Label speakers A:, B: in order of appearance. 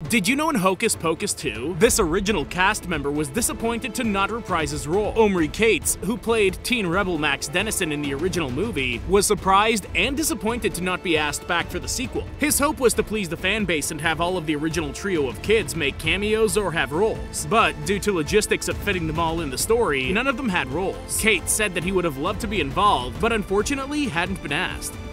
A: Did you know in Hocus Pocus 2, this original cast member was disappointed to not reprise his role? Omri Katz, who played teen rebel Max Dennison in the original movie, was surprised and disappointed to not be asked back for the sequel. His hope was to please the fan base and have all of the original trio of kids make cameos or have roles. But due to logistics of fitting them all in the story, none of them had roles. Katz said that he would have loved to be involved, but unfortunately hadn't been asked.